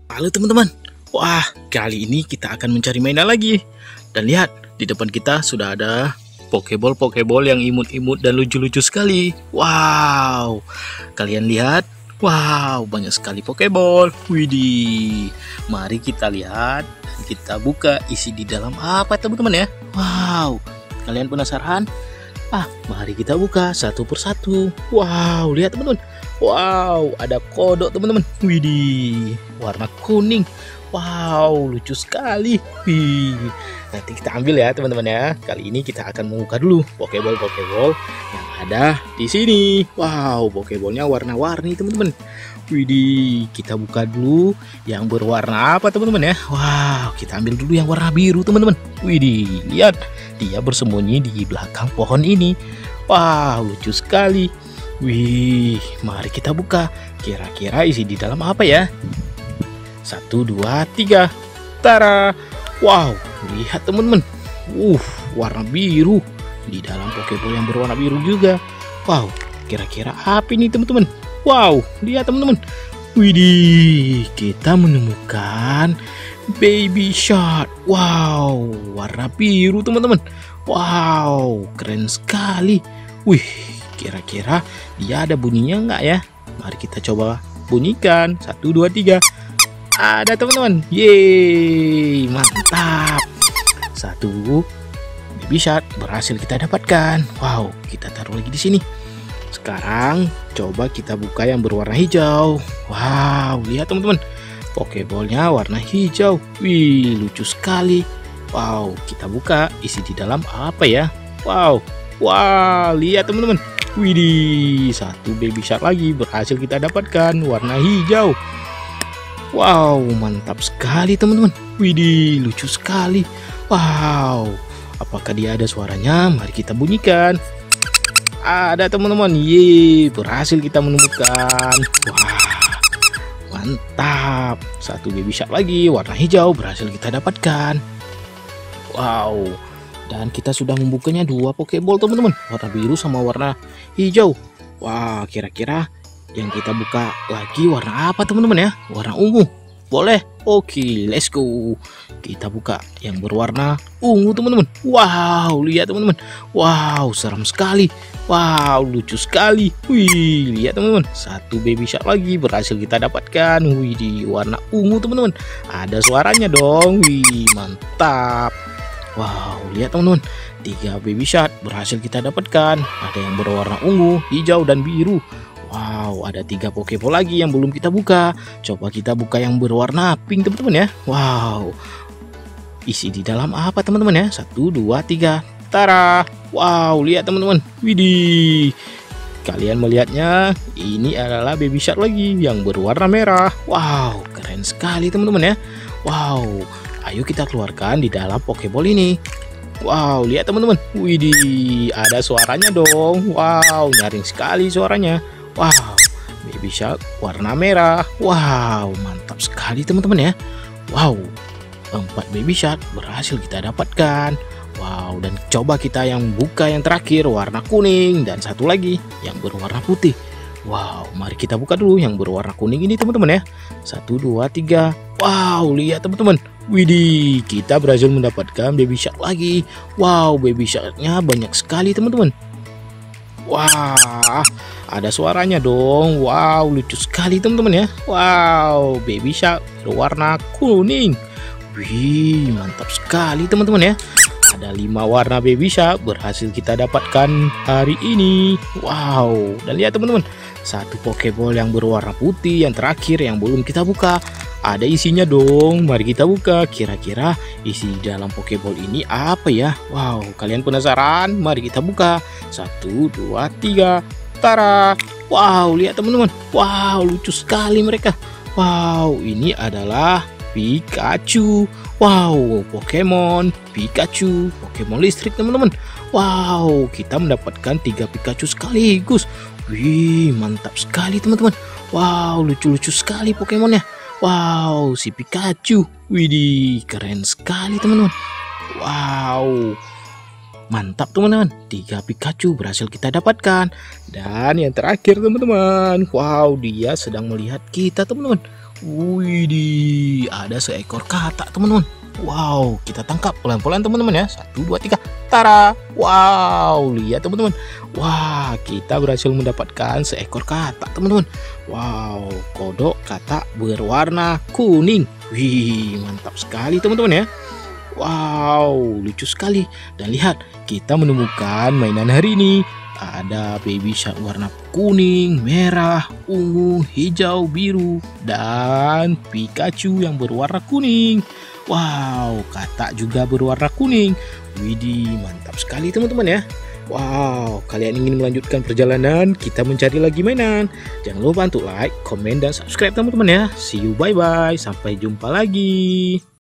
Halo teman-teman. Wah, kali ini kita akan mencari mainan lagi. Dan lihat, di depan kita sudah ada Pokeball yang imut-imut dan lucu-lucu sekali. Wow, kalian lihat. Wow, banyak sekali Pokeball. Widih, mari kita lihat. Kita buka isi di dalam apa teman-teman ya. Wow, kalian penasaran? Mari kita buka satu persatu. Wow, lihat teman-teman. Wow, ada kodok teman-teman. Widih, warna kuning. Wow, lucu sekali. Wih, nanti kita ambil ya teman-teman ya. Kali ini kita akan membuka dulu Pokeball yang ada di sini. Wow, Pokeballnya warna-warni teman-teman. Widih, kita buka dulu yang berwarna apa teman-teman ya. Wow, kita ambil dulu yang warna biru teman-teman. Widih, lihat, dia bersembunyi di belakang pohon ini. Wow, lucu sekali. Wih, mari kita buka. Kira-kira isi di dalam apa ya? 1, 2, 3. Tara. Wow, lihat teman-teman. Warna biru. Di dalam Pokeball yang berwarna biru juga. Wow, kira-kira apa ini teman-teman? Wow, lihat teman-teman. Widih, kita menemukan Baby Shark. Wow, warna biru teman-teman. Wow, keren sekali. Wih, kira-kira dia ada bunyinya enggak ya? Mari kita coba bunyikan. 1, 2, 3. Ada teman-teman. Yeay, mantap. 1 Baby Shark berhasil kita dapatkan. Wow, kita taruh lagi di sini. Sekarang coba kita buka yang berwarna hijau. Wow, lihat teman-teman. Pokeballnya warna hijau. Wih, lucu sekali. Wow, kita buka isi di dalam apa ya? Wow, lihat teman-teman. Widih, 1 Baby Shark lagi berhasil kita dapatkan warna hijau. Wow, mantap sekali teman-teman. Widih, lucu sekali. Wow, apakah dia ada suaranya? Mari kita bunyikan. Ada teman-teman. Yeay, berhasil kita menemukan. Wah, mantap. 1 Baby Shark lagi warna hijau berhasil kita dapatkan. Wow, dan kita sudah membukanya 2 Pokeball teman-teman, warna biru sama warna hijau. Wah, kira-kira yang kita buka lagi warna apa teman-teman ya? Warna ungu. Boleh? Oke, let's go. Kita buka yang berwarna ungu teman-teman. Wow, lihat teman-teman. Wow, seram sekali. Wow, lucu sekali. Wih, lihat teman-teman. 1 Baby Shark lagi berhasil kita dapatkan. Wih, di warna ungu teman-teman. Ada suaranya dong. Wih, mantap. Wow, lihat teman-teman. 3 Baby Shark berhasil kita dapatkan. Ada yang berwarna ungu, hijau, dan biru. Wow, ada 3 Pokeball lagi yang belum kita buka. Coba kita buka yang berwarna pink teman-teman ya. Wow, isi di dalam apa teman-teman ya? 1, 2, 3. Tara. Wow, lihat teman-teman. Widih, kalian melihatnya, ini adalah Baby Shark lagi yang berwarna merah. Wow, keren sekali teman-teman ya. Wow, ayo kita keluarkan di dalam Pokeball ini. Wow, lihat teman-teman. Widih, ada suaranya dong. Wow, nyaring sekali suaranya. Wow, Baby Shark warna merah. Wow, mantap sekali teman-teman ya. Wow, 4 Baby Shark berhasil kita dapatkan. Wow, dan coba kita yang buka yang terakhir warna kuning, dan satu lagi yang berwarna putih. Wow, mari kita buka dulu yang berwarna kuning ini teman-teman ya. 1, 2, 3. Wow, lihat teman-teman. Widih, kita berhasil mendapatkan Baby Shark lagi. Wow, Baby Sharknya banyak sekali teman-teman. Wah, ada suaranya dong. Wow, lucu sekali teman-teman ya. Wow, Baby Shark berwarna kuning. Wih, mantap sekali teman-teman ya. Ada 5 warna Baby Shark berhasil kita dapatkan hari ini. Wow, dan lihat teman-teman, 1 Pokeball yang berwarna putih yang terakhir yang belum kita buka. Ada isinya dong. Mari kita buka. Kira-kira isi dalam Pokeball ini apa ya? Wow, kalian penasaran? Mari kita buka. 1, 2, 3. Tara. Wow, lihat teman-teman. Wow, lucu sekali mereka. Wow, ini adalah Pikachu. Wow, Pokemon Pikachu, Pokemon listrik teman-teman. Wow, kita mendapatkan 3 Pikachu sekaligus. Wih, mantap sekali teman-teman. Wow, lucu-lucu sekali Pokemonnya. Wow, si Pikachu. Widih, keren sekali teman-teman. Wow, mantap teman-teman. 3 Pikachu berhasil kita dapatkan. Dan yang terakhir teman-teman. Wow, dia sedang melihat kita teman-teman. Widih, ada seekor katak teman-teman. Wow, kita tangkap pelan-pelan teman-teman ya. 1, 2, 3. Tara. Wow, lihat teman-teman. Wah, kita berhasil mendapatkan seekor katak teman-teman. Wow, kodok katak berwarna kuning. Wih, mantap sekali teman-teman ya. Wow, lucu sekali. Dan lihat, kita menemukan mainan hari ini. Ada baby shark warna kuning, merah, ungu, hijau, biru, dan Pikachu yang berwarna kuning. Wow, katak juga berwarna kuning. Widih, mantap sekali teman-teman ya. Wow, kalian ingin melanjutkan perjalanan? Kita mencari lagi mainan. Jangan lupa untuk like, komen, dan subscribe teman-teman ya. See you, bye-bye. Sampai jumpa lagi.